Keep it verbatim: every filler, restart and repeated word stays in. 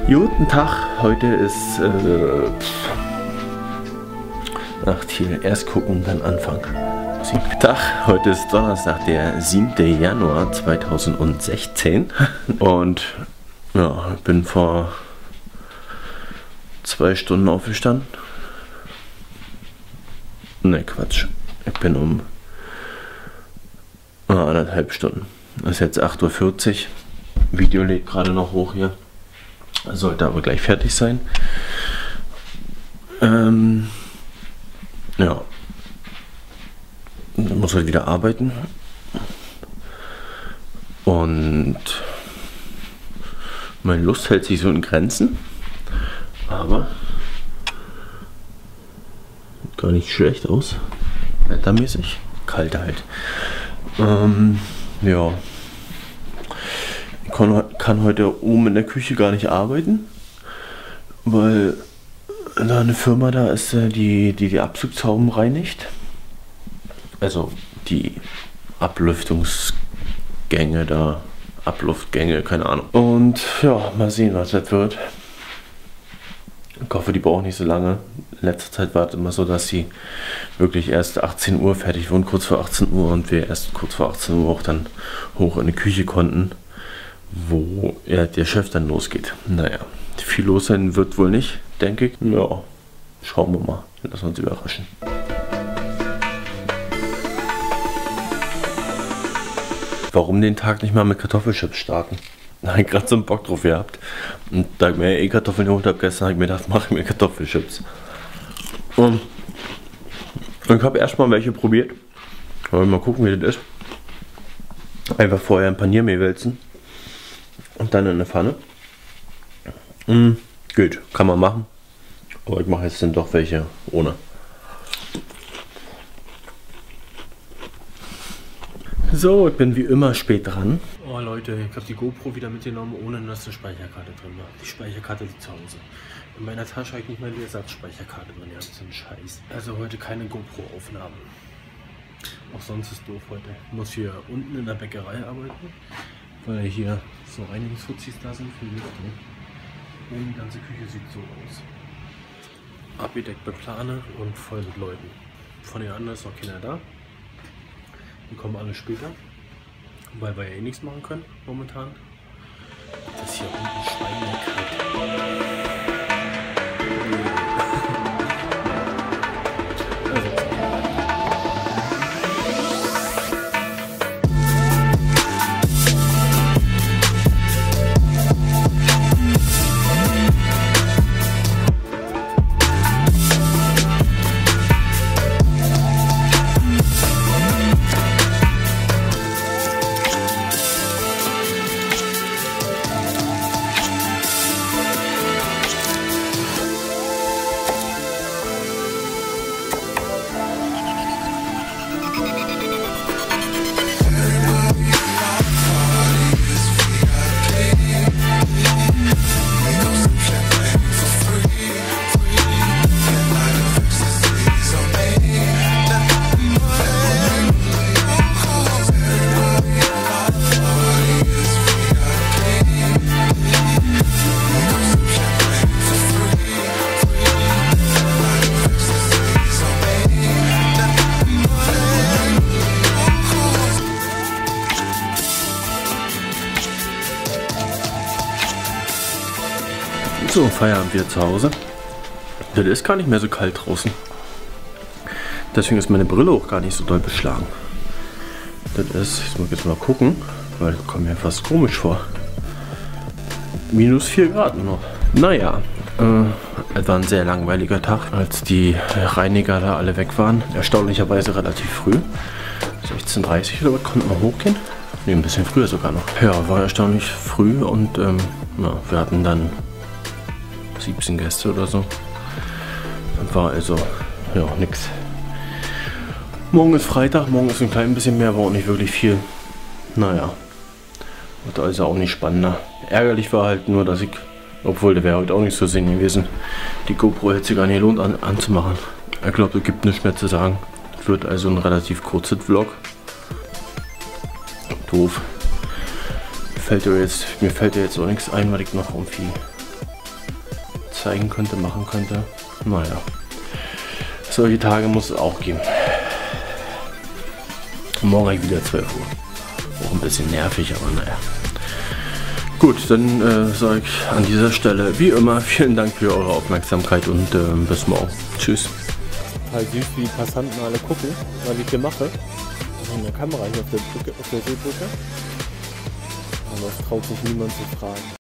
Guten Tag, heute ist äh, ach hier, erst gucken, dann anfangen. Guten Tag, heute ist Donnerstag, der siebte Januar zweitausendsechzehn und ja, ich bin vor zwei Stunden aufgestanden. Ne, Quatsch. Ich bin um äh, anderthalb Stunden. Es ist jetzt acht Uhr vierzig. Video lädt gerade noch hoch hier. Sollte aber gleich fertig sein. Ähm, ja. Dann muss halt wieder arbeiten. Und meine Lust hält sich so in Grenzen. Aber sieht gar nicht schlecht aus. Wettermäßig. Kalt halt. Ähm, ja. Ich kann heute oben in der Küche gar nicht arbeiten, weil da eine Firma da ist, die die, die Abzugshauben reinigt. Also die Ablüftungsgänge da, Abluftgänge, keine Ahnung. Und ja, mal sehen, was das wird. Ich hoffe, die brauchen nicht so lange. In letzter Zeit war es immer so, dass sie wirklich erst achtzehn Uhr fertig wurden, kurz vor achtzehn Uhr, und wir erst kurz vor achtzehn Uhr auch dann hoch in die Küche konnten, wo ja, der Chef dann losgeht. Naja, viel los sein wird wohl nicht, denke ich. Ja, schauen wir mal. Lassen wir uns überraschen. Warum den Tag nicht mal mit Kartoffelchips starten? Da habe ich gerade so einen Bock drauf gehabt. Und da ich mir eh Kartoffeln geholt habe gestern, habe ich mir gedacht, mache ich mir Kartoffelchips. Und ich habe erstmal welche probiert. Mal gucken, wie das ist. Einfach vorher ein Paniermehl wälzen. Und dann in eine Pfanne. Mm, gut, kann man machen. Aber ich mache jetzt dann doch welche ohne. So, ich bin wie immer spät dran. Oh Leute, ich habe die GoPro wieder mitgenommen, ohne dass eine Speicherkarte drin war. Die Speicherkarte liegt zu Hause. In meiner Tasche habe ich nicht mal die Ersatzspeicherkarte drin. Ja, das ist ein Scheiß. Also heute keine GoPro-Aufnahmen. Auch sonst ist doof heute. Ich muss hier unten in der Bäckerei arbeiten, weil hier so Reinigungsfuzis da sind für die Lüftung. Und die ganze Küche sieht so aus. Abgedeckt mit Plane und voll mit Leuten. Von den anderen ist noch keiner da. Die kommen alle später, weil wir ja eh nichts machen können momentan. Das hier unten schweinekalt. So, Feierabend wieder zu Hause. Das ist gar nicht mehr so kalt draußen. Deswegen ist meine Brille auch gar nicht so doll beschlagen. Das ist, ich muss jetzt mal gucken, weil das kommt mir fast komisch vor. Minus vier Grad nur noch. Naja, äh, es war ein sehr langweiliger Tag, als die Reiniger da alle weg waren. Erstaunlicherweise relativ früh. sechzehn Uhr dreißig oder was, konnten wir hochgehen? Ne, ein bisschen früher sogar noch. Ja, war erstaunlich früh und ähm, ja, wir hatten dann siebzehn Gäste oder so. Das war also ja nix. Morgen ist Freitag, morgen ist ein klein bisschen mehr, war auch nicht wirklich viel. Naja, wird also auch nicht spannender. Ärgerlich war halt nur, dass ich, obwohl der wäre heute auch nicht so sehen gewesen, die GoPro hätte sich gar nicht gelohnt an, anzumachen. Ich glaube, es gibt nichts mehr zu sagen. Wird also ein relativ kurzes Vlog. Doof. Fällt mir, jetzt, mir fällt ja jetzt auch nichts ein, was ich noch irgendwie zeigen könnte, machen könnte. Naja, solche Tage muss es auch geben. Morgen habe ich wieder zwölf Uhr. Auch ein bisschen nervig, aber naja. Gut, dann äh, sage ich an dieser Stelle wie immer vielen Dank für eure Aufmerksamkeit und äh, bis morgen. Tschüss. Total süß, wie die Passanten alle gucken, was ich hier mache. Ich habe eine Kamera hier auf der Brücke, auf der Seebrücke. Aber es traut sich niemand zu fragen.